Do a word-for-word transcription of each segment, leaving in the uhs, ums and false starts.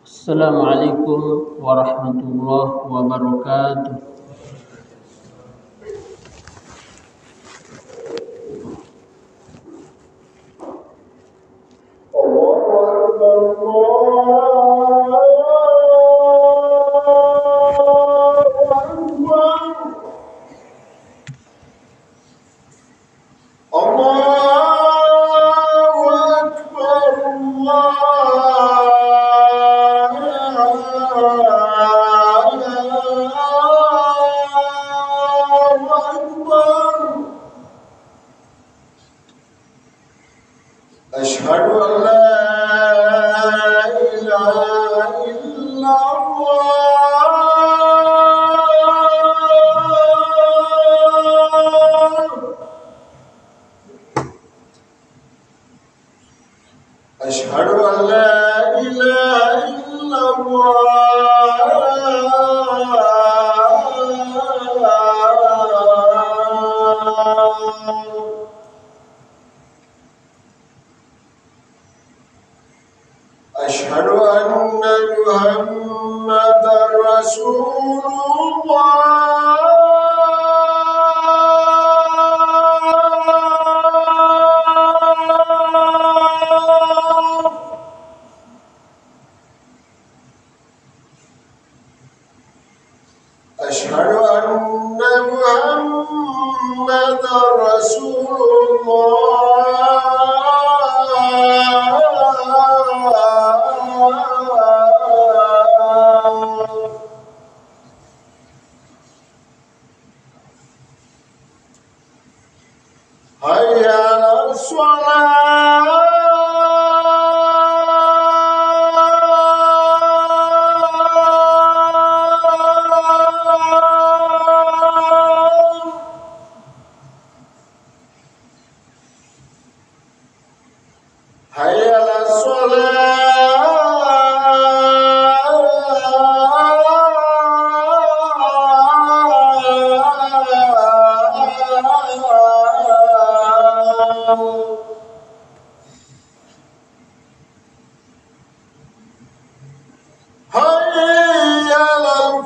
Assalamualaikum warahmatullahi wabarakatuh. أشهد أن لا إله إلا الله أشهد أن لا إله إلا الله أشهد أن محمدا رسول الله أشهد أن محمدا رسول الله حي على الصلاة حي على الصلاة حي على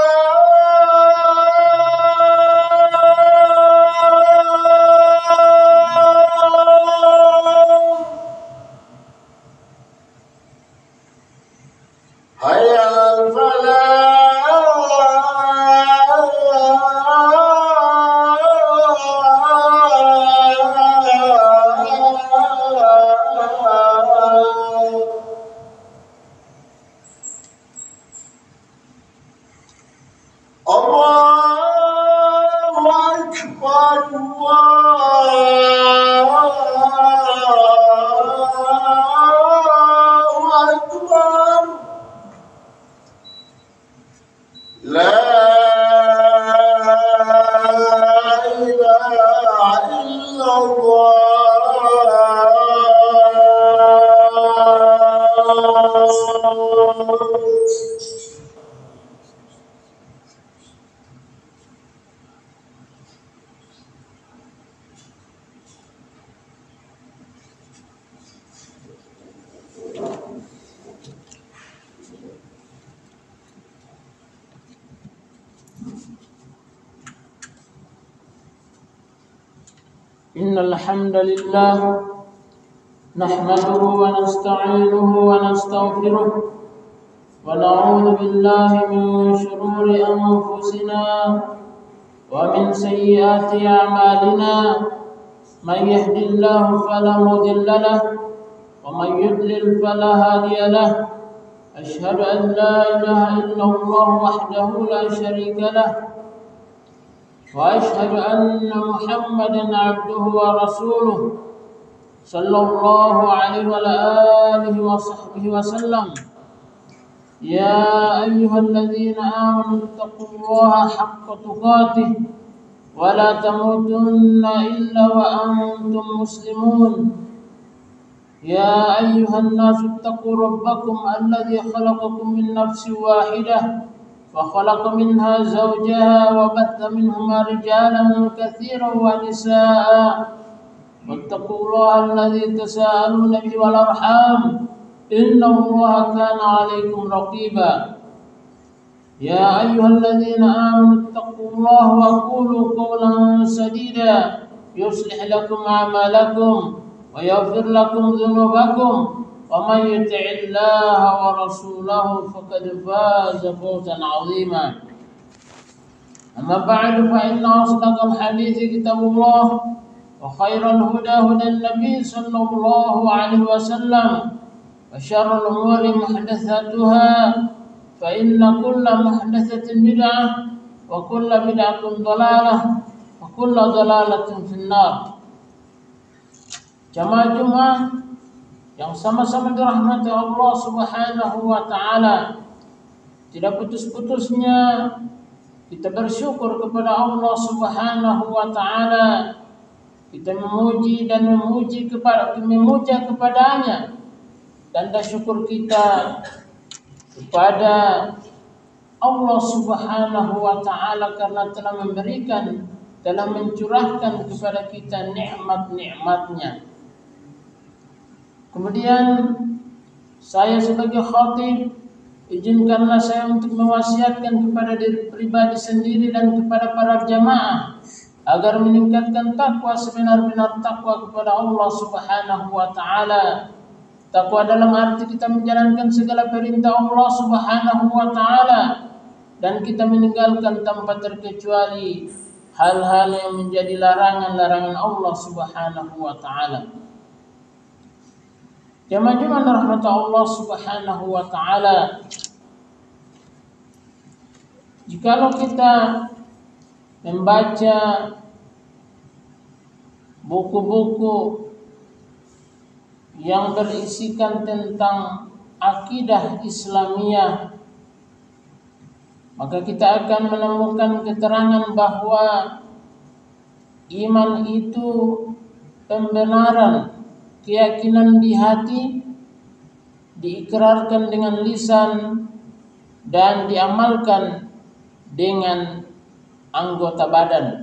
الفلاح حي على الفلاح الله أكبر الله أكبر لا إله إلا الله إن الحمد لله نحمده ونستعينه ونستغفره ونعوذ بالله من شرور أنفسنا ومن سيئات أعمالنا من يهد الله فلا مضل له ومن يضلل فلا هادي له أشهد أن لا إله إلا الله وحده لا شريك له وأشهد أن محمدا عبده ورسوله صلى الله عليه وعلى آله وصحبه وسلم يا أيها الذين آمنوا اتقوا الله حق تقاته ولا تموتن إلا وأنتم مسلمون يا أيها الناس اتقوا ربكم الذي خلقكم من نفس واحدة وخلق منها زوجها وبث منهما رجالا كثيرا ونساء واتقوا الله الذي تساءلون به والأرحام إن الله كان عليكم رقيبا يا أيها الذين آمنوا اتقوا الله وقولوا قولا سديدا يصلح لكم أعمالكم ويغفر لكم ذنوبكم ومن يطع الله ورسوله فقد فاز فوزا عظيما أما بعد فإن أصدق الحديث كتاب الله وخير الهدى هدى النبي صلى الله عليه وسلم وشر الأمور محدثاتها فإن كل محدثة بدعة وكل بدعة ضلالة وكل ضلالة في النار. Jamaah Jumat yang sama-sama dirahmati Allah Subhanahu wa taala, tidak putus-putusnya kita bersyukur kepada Allah Subhanahu wa taala. Kita memuji dan memuji kepada memuja kepadanya, tanda syukur kita kepada Allah Subhanahu wa taala karena telah memberikan, telah mencurahkan kepada kita nikmat-nikmatnya. Kemudian saya sebagai khatib, izinkanlah saya untuk mewasiatkan kepada diri pribadi sendiri dan kepada para jamaah agar meningkatkan takwa sebenar-benar takwa kepada Allah Subhanahu wa taala. Takwa dalam arti kita menjalankan segala perintah Allah Subhanahu wa taala dan kita meninggalkan tanpa terkecuali hal-hal yang menjadi larangan-larangan Allah Subhanahu wa taala. Jamaah Jumat rahmat Allah Subhanahu wa taala. Jikalau kita membaca buku-buku yang berisikan tentang akidah Islamiyah, maka kita akan menemukan keterangan bahwa iman itu pembenaran, keyakinan di hati, diikrarkan dengan lisan dan diamalkan dengan anggota badan.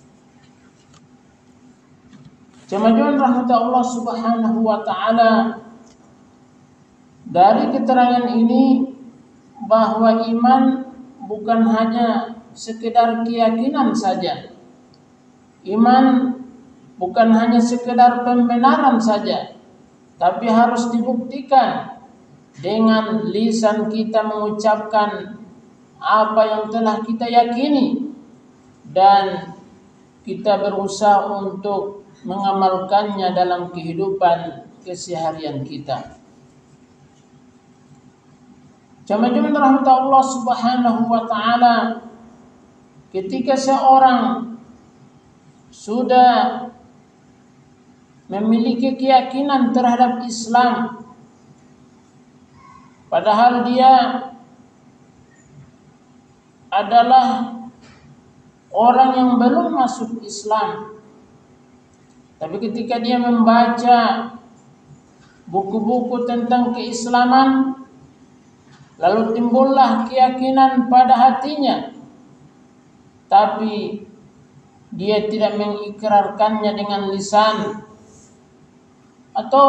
Jemaah rahmat Allah Subhanahu wa taala, dari keterangan ini bahwa iman bukan hanya sekedar keyakinan saja. Iman bukan hanya sekedar pembenaran saja, tapi harus dibuktikan dengan lisan kita mengucapkan apa yang telah kita yakini dan kita berusaha untuk mengamalkannya dalam kehidupan keseharian kita. Jemaah rahmat Allah Subhanahu wa taala, ketika seorang sudah memiliki keyakinan terhadap Islam, padahal dia adalah orang yang belum masuk Islam, tapi ketika dia membaca buku-buku tentang keislaman, lalu timbullah keyakinan pada hatinya, tapi dia tidak mengikrarkannya dengan lisan, atau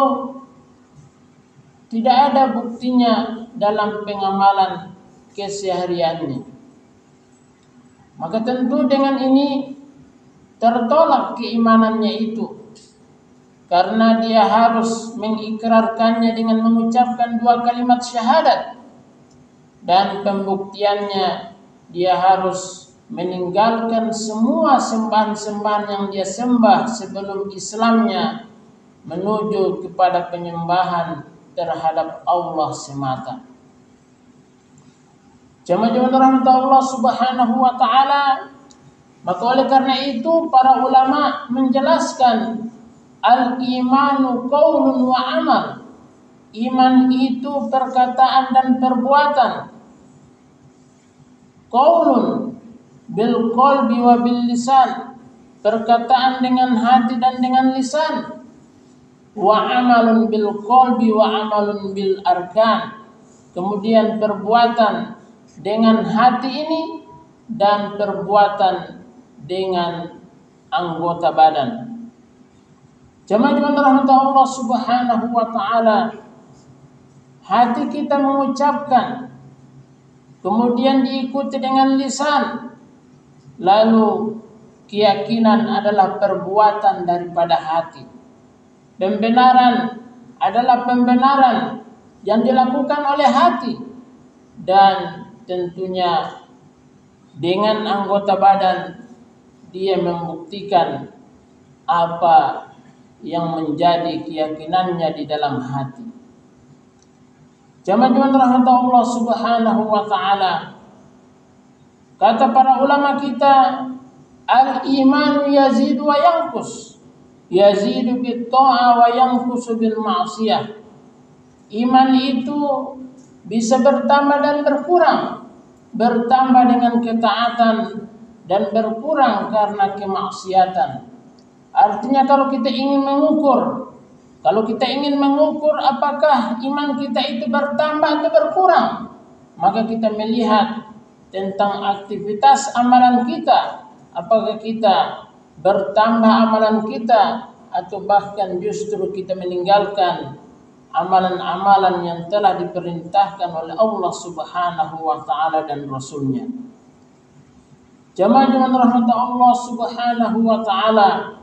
tidak ada buktinya dalam pengamalan kesehariannya, maka tentu dengan ini tertolak keimanannya itu, karena dia harus mengikrarkannya dengan mengucapkan dua kalimat syahadat, dan pembuktiannya dia harus meninggalkan semua sembahan-sembahan yang dia sembah sebelum Islamnya menuju kepada penyembahan terhadap Allah semata. Jemaah rahmat Allah Subhanahu wa taala, maka oleh karena itu para ulama menjelaskan al-imanu qaulun wa amal. Iman itu perkataan dan perbuatan. Qaulun bil qalbi wa bil lisan, perkataan dengan hati dan dengan lisan. Wa amalun bil qalbi wa amalun bil arkan, kemudian perbuatan dengan hati ini dan perbuatan dengan anggota badan. Jemaah rahmat Allah Subhanahu wa taala, hati kita mengucapkan, kemudian diikuti dengan lisan, lalu keyakinan adalah perbuatan daripada hati. Pembenaran adalah pembenaran yang dilakukan oleh hati, dan tentunya dengan anggota badan dia membuktikan apa yang menjadi keyakinannya di dalam hati. Jamaah rahmat Allah Subhanahu wa taala, kata para ulama kita, al-iman yazidu wa yanqus, yazidu bit ta'a wa yanqusu bil ma'siyah. Iman itu bisa bertambah dan berkurang, bertambah dengan ketaatan dan berkurang karena kemaksiatan. Artinya kalau kita ingin mengukur, kalau kita ingin mengukur apakah iman kita itu bertambah atau berkurang, maka kita melihat tentang aktivitas amalan kita, apakah kita bertambah amalan kita atau bahkan justru kita meninggalkan amalan-amalan yang telah diperintahkan oleh Allah Subhanahu wa taala dan Rasulnya. Jamaah dengan rahmat Allah Subhanahu wa taala,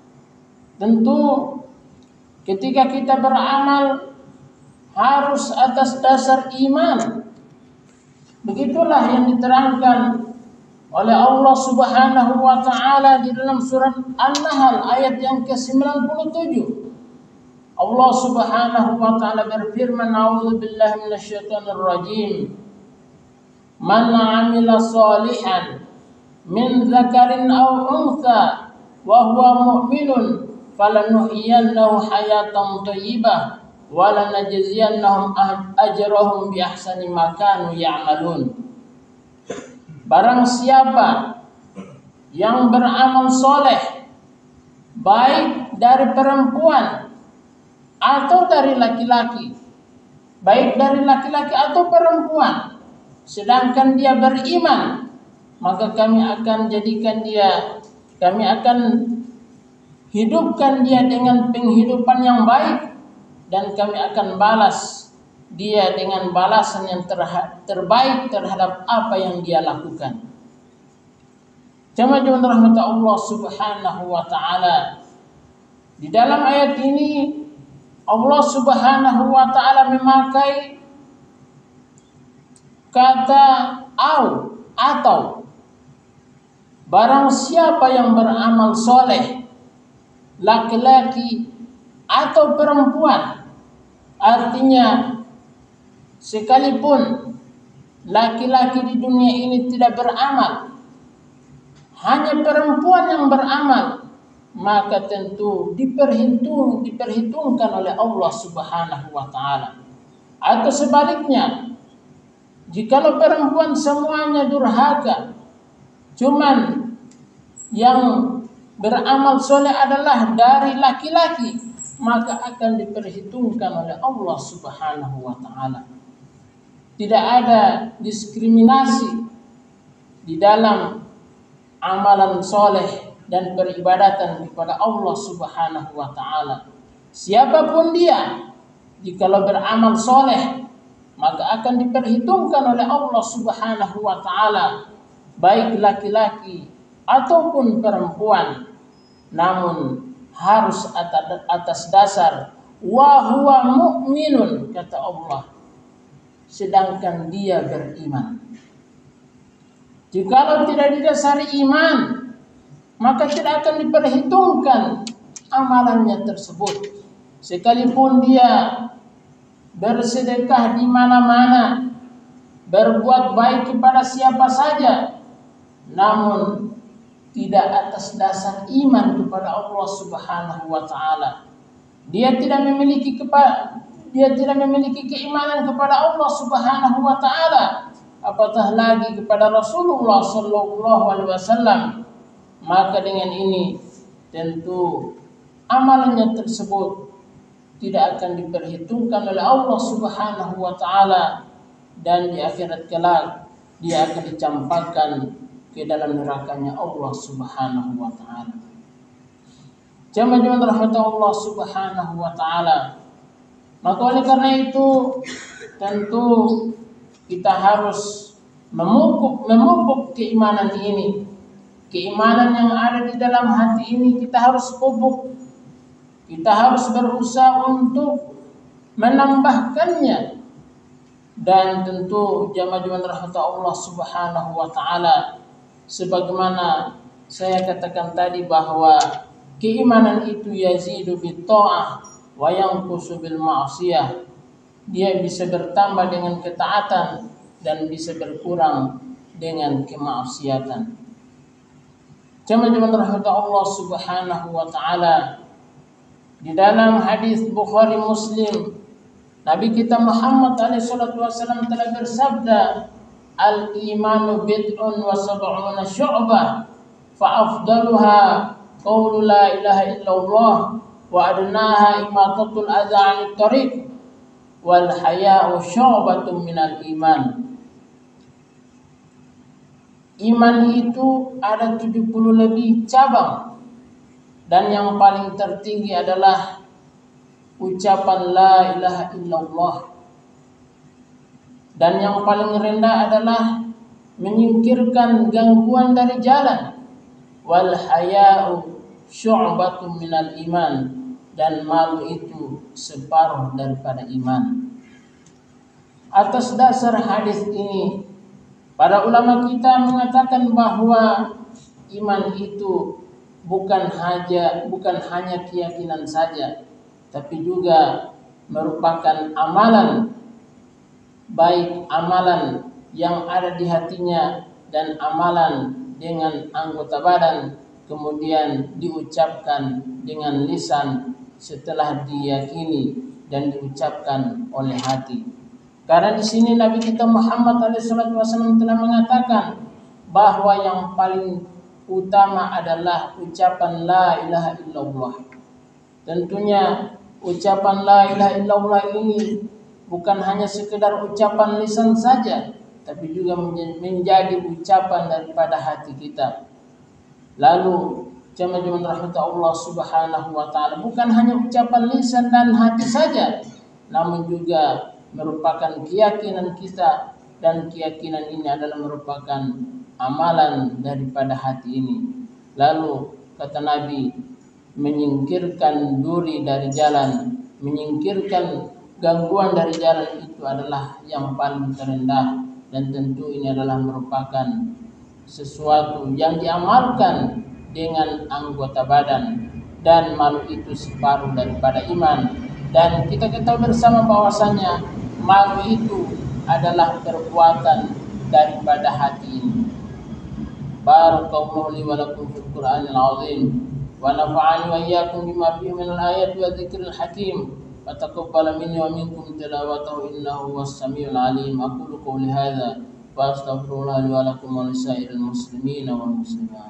tentu ketika kita beramal harus atas dasar iman. Begitulah yang diterangkan oleh Allah Subhanahu wa taala di dalam surat An-Nahl ayat yang ke sembilan puluh tujuh. Allah Subhanahu wa taala berfirman, "A'udzu billahi minasyaitonir rajim. Man 'amila shalihan min dzakarin aw untha wa huwa mu'minun falanuhyiyannahu hayatan thayyibah wa lanajziyannahum ajrahum bi ahsani ma kanu ya'malun." Barang siapa yang beramal soleh, baik dari perempuan atau dari laki-laki, baik dari laki-laki atau perempuan, sedangkan dia beriman, maka kami akan jadikan dia, kami akan hidupkan dia dengan penghidupan yang baik, dan kami akan balas dia dengan balasan yang terbaik terhadap apa yang dia lakukan. Jamaah rahmat Allah Subhanahu wa taala, di dalam ayat ini Allah Subhanahu wa taala memakai kata au atau. Barang siapa yang beramal soleh, laki-laki atau perempuan, artinya sekalipun laki-laki di dunia ini tidak beramal, hanya perempuan yang beramal, maka tentu diperhitung, diperhitungkan oleh Allah Subhanahu wa taala. Atau sebaliknya, jikalau perempuan semuanya durhaka, cuman yang beramal soleh adalah dari laki-laki, maka akan diperhitungkan oleh Allah Subhanahu wa taala. Tidak ada diskriminasi di dalam amalan soleh dan peribadatan kepada Allah Subhanahu wa taala. Siapapun dia, jikalau beramal soleh, maka akan diperhitungkan oleh Allah Subhanahu wa taala, baik laki-laki ataupun perempuan, namun harus atas dasar wa huwa mu'minun, kata Allah, sedangkan dia beriman. Jikalau tidak didasari iman, maka tidak akan diperhitungkan amalannya tersebut. Sekalipun dia bersedekah di mana-mana, berbuat baik kepada siapa saja, namun tidak atas dasar iman kepada Allah Subhanahu wa taala, dia tidak memiliki kepada dia tidak memiliki keimanan kepada Allah Subhanahu wa taala, apatah lagi kepada Rasulullah sallallahu alaihi wasallam, maka dengan ini tentu amalannya tersebut tidak akan diperhitungkan oleh Allah Subhanahu wa taala, dan di akhirat kelak dia akan dicampakkan ke dalam nerakanya Allah Subhanahu wa taala. Jamaah rahmat Allah Subhanahu wa taala, Maka oleh karena itu tentu kita harus memupuk memupuk keimanan ini. Keimanan yang ada di dalam hati ini kita harus pupuk. Kita harus berusaha untuk menambahkannya. Dan tentu jamaah-jamaah rahmat Allah Subhanahu wa taala, sebagaimana saya katakan tadi bahwa keimanan itu yazidu bit ta'ah wa yanqusu bil ma'siyah. Dia bisa bertambah dengan ketaatan dan bisa berkurang dengan kemaksiatan. Jamaah-jamaah rahmat Allah Subhanahu wa taala, di dalam hadis Bukhari Muslim, Nabi kita Muhammad alaihi salatu wasallam telah bersabda, al-imanu bid'un wa sab'una syu'bah, fa afdaluha qaulu la ilaha illallah wa adnaha imatatul adza 'anit thariq wal haya'u syu'batun minal iman. Iman itu ada tujuh puluh lebih cabang, dan yang paling tertinggi adalah ucapan la ilaha illallah, dan yang paling rendah adalah menyingkirkan gangguan dari jalan. Wal haya'u syu'batun minal iman, dan malu itu separuh daripada iman. Atas dasar hadis ini, para ulama kita mengatakan bahwa iman itu bukan hanya bukan hanya keyakinan saja, tapi juga merupakan amalan, baik amalan yang ada di hatinya dan amalan dengan anggota badan, kemudian diucapkan dengan lisan setelah diyakini dan diucapkan oleh hati. Karena di sini Nabi kita Muhammad alaihi salatu wasallam telah mengatakan bahwa yang paling utama adalah ucapan la ilaha illallah. Tentunya ucapan la ilaha illallah ini bukan hanya sekedar ucapan lisan saja, tapi juga menjadi ucapan daripada hati kita. Lalu jemaah-jemaah rahmat Allah Subhanahu wa taala, bukan hanya ucapan lisan dan hati saja, namun juga merupakan keyakinan kita, dan keyakinan ini adalah merupakan amalan daripada hati ini. Lalu kata Nabi, menyingkirkan duri dari jalan, menyingkirkan gangguan dari jalan itu adalah yang paling terendah, dan tentu ini adalah merupakan sesuatu yang diamalkan dengan anggota badan, dan malu itu separuh daripada iman. Dan kita ketahui bersama bahwasanya malu itu adalah perbuatan daripada hati ini. Barakallahu li wa lakum fil Qur'anil azim, wa nafa'ani wa iyyakum bima fihi minal ayati wa dzikril hakim, wa taqabbal minni wa minkum tilawatahu innahu was samiul alim. Aqulu qawli hadza wa astaghfirullah li wa lakum wa lisairil muslimina wal muslimat.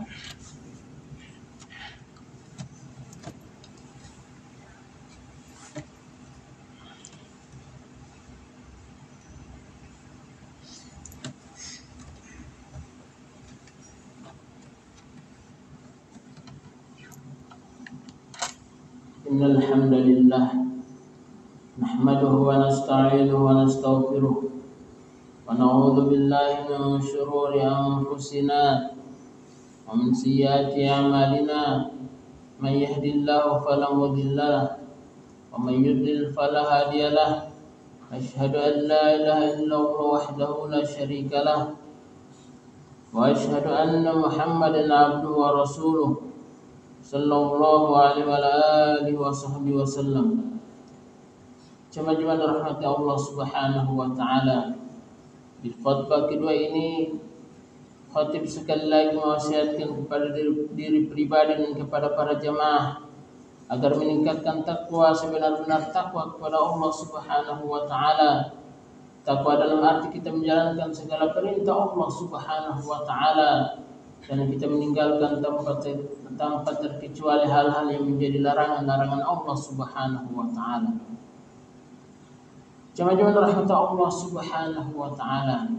Innal hamdalillah nahmaduhu wa nasta'inuhu wa nastaghfiruh wa na'udzu billahi min shururi anfusina wa min sayyiati a'malina. Man yahdihillahu fala mudilla lahu wa man yudlil fala hadiya lahu. Asyhadu an la ilaha illallah wahdahu la syarika lahu wa asyhadu anna Muhammadan 'abduhu wa rasuluh sallallahu alaihi wa alihi wa sahbihi wasallam. Jemaah rahmat Allah Subhanahu wa taala, di khutbah kedua ini khatib sekali lagi mewasiatkan kepada diri, diri pribadi dan kepada para jemaah agar meningkatkan takwa sebenar-benar takwa kepada Allah Subhanahu wa taala. Takwa dalam arti kita menjalankan segala perintah Allah Subhanahu wa taala, dan kita meninggalkan tanpa ter, tanpa terkecuali hal-hal yang menjadi larangan-larangan Allah Subhanahu wa taala. Jemaah-jemaah rahmat Allah Subhanahu wa taala,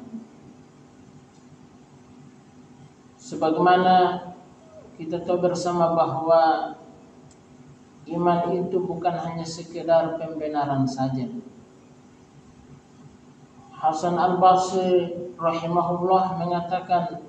sebagaimana kita tahu bersama bahwa iman itu bukan hanya sekedar pembenaran saja. Hasan al-Basri rahimahullah mengatakan,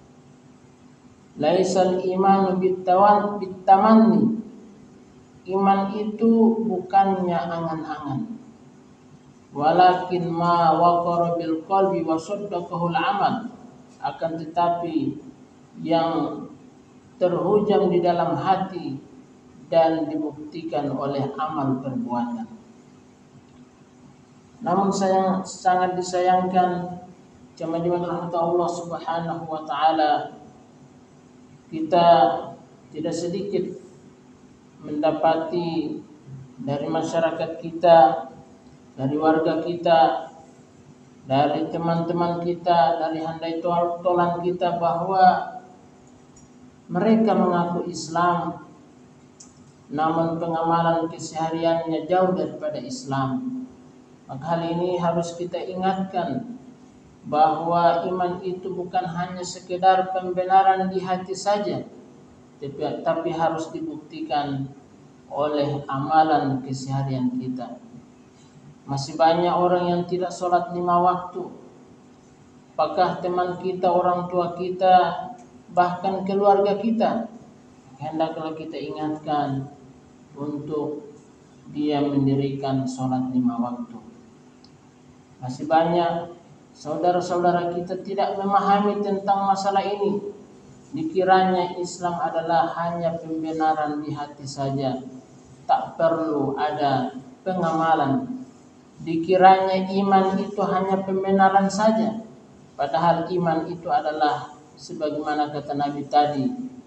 laisal imanu bitawan bitamanni. Iman itu bukannya angan-angan. Walakin ma waqara bil qalbi wa saddaqahu al-amal. Akan tetapi yang terhujam di dalam hati dan dibuktikan oleh amal perbuatan. Namun sayang, sangat disayangkan jemaah rahmat Allah Subhanahu wa taala, kita tidak sedikit mendapati dari masyarakat kita, dari warga kita, dari teman-teman kita, dari handai tolan kita bahwa mereka mengaku Islam, namun pengamalan kesehariannya jauh daripada Islam. Maka hal ini harus kita ingatkan bahwa iman itu bukan hanya sekedar pembenaran di hati saja, tapi, tapi harus dibuktikan oleh amalan keseharian kita. Masih banyak orang yang tidak sholat lima waktu. Apakah teman kita, orang tua kita, bahkan keluarga kita, hendaklah kita ingatkan untuk dia mendirikan sholat lima waktu. Masih banyak saudara-saudara kita tidak memahami tentang masalah ini. Dikiranya Islam adalah hanya pembenaran di hati saja, tak perlu ada pengamalan. Dikiranya iman itu hanya pembenaran saja, padahal iman itu adalah sebagaimana kata Nabi tadi,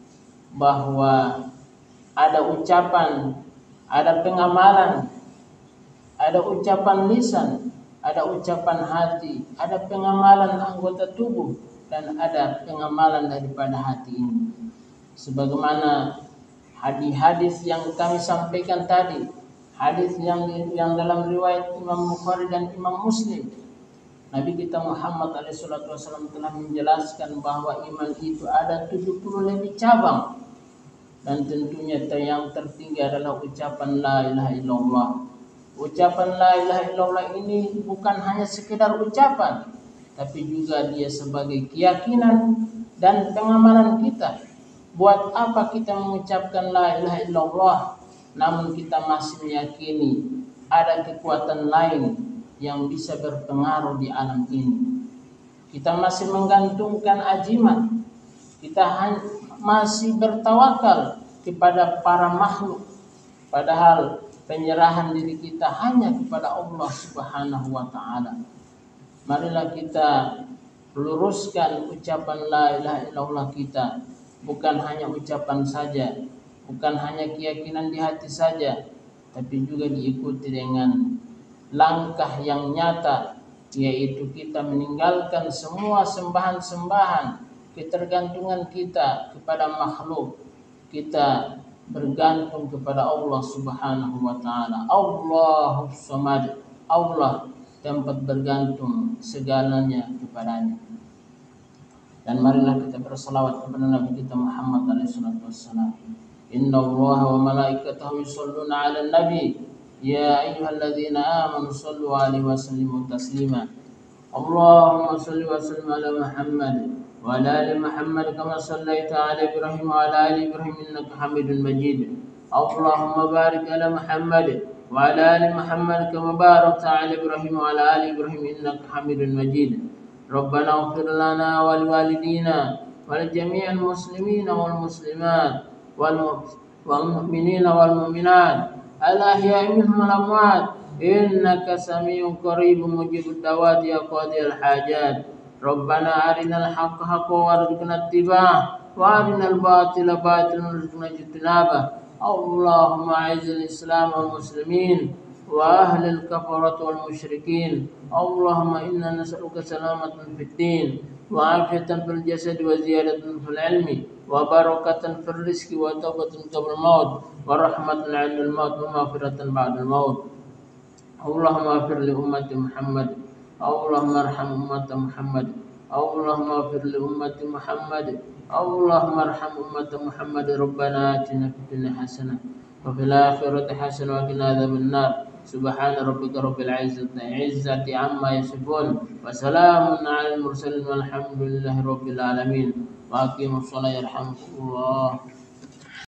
bahwa ada ucapan, ada pengamalan, ada ucapan lisan, ada ucapan hati, ada pengamalan anggota tubuh, dan ada pengamalan daripada hati ini. Sebagaimana hadis-hadis yang kami sampaikan tadi, hadis yang yang dalam riwayat Imam Bukhari dan Imam Muslim, Nabi kita Muhammad alaihi salatu wasallam telah menjelaskan bahwa iman itu ada tujuh puluh lebih cabang, dan tentunya yang tertinggi adalah ucapan la ilaha illallah. Ucapan la ilaha illallah ini bukan hanya sekedar ucapan, tapi juga dia sebagai keyakinan dan pengamalan kita. Buat apa kita mengucapkan la ilaha illallah, namun kita masih meyakini ada kekuatan lain yang bisa berpengaruh di alam ini. Kita masih menggantungkan ajimat, kita masih bertawakal kepada para makhluk, padahal penyerahan diri kita hanya kepada Allah Subhanahu wa taala. Marilah kita luruskan ucapan la ilaha illallah kita, bukan hanya ucapan saja, bukan hanya keyakinan di hati saja, tapi juga diikuti dengan langkah yang nyata, yaitu kita meninggalkan semua sembahan-sembahan, ketergantungan kita kepada makhluk. Kita bergantung kepada Allah Subhanahu wa taala. Allahus Samad, Allah tempat bergantung segalanya kepadanya. Dan marilah kita berselawat kepada Nabi kita Muhammad alaihi salatu wassalam. Inna Allaha wa malaikatahu yusholluna 'alan nabi ya ayyuhalladzina amanu shallu 'alaihi wa sallimu taslima. Allahumma shalli wa sallim ala Muhammad wa ala ali Muhammad kama shallaita ala Ibrahim wa ala ali Ibrahim innaka Hamidum Majid. Allahumma barik ala Muhammad wa ala ali Muhammad kama barakta ala Ibrahim wa ala ali Ibrahim innaka Hamidum Majid. Rabbana ighfir lana wa liwalidina wa li jami'il muslimina wal muslimat wal mu'minina wal mu'minat al ahya'i minhum wal amwat innaka sami'un qaribun mujibud da'wati ya qadiyal hajat. Rabbana arinal haqqa haqqan warzuqna ittiba'ah wa arinal batila batilan warzuqna ijtinabah. Allahumma a'izzil Islam wal muslimin wa ahlil kafarat wal musyrikin. Allahumma inna nas'aluka salamatan fid din wa afiyatan fil jasad wa ziyadatan fil ilmi wa barakatan fil rizqi wa taubatan qabla maut wa rahmatan 'indal maut wa maghfiratan ba'dal maut. Allahumma ighfir li ummati Muhammad, Allahumma arham ummata Muhammad, Allahumma ighfir li ummati Muhammad, Allahumma arham ummata Muhammad. Rabbana atina fid dunya hasanah وفي الآخرة حسنة وقنا عذاب النار. سبحان ربك رب العزة عزة عما يصفون وسلام على المرسلين والحمد لله رب العالمين. وأقيموا الصلاة يرحمكم الله.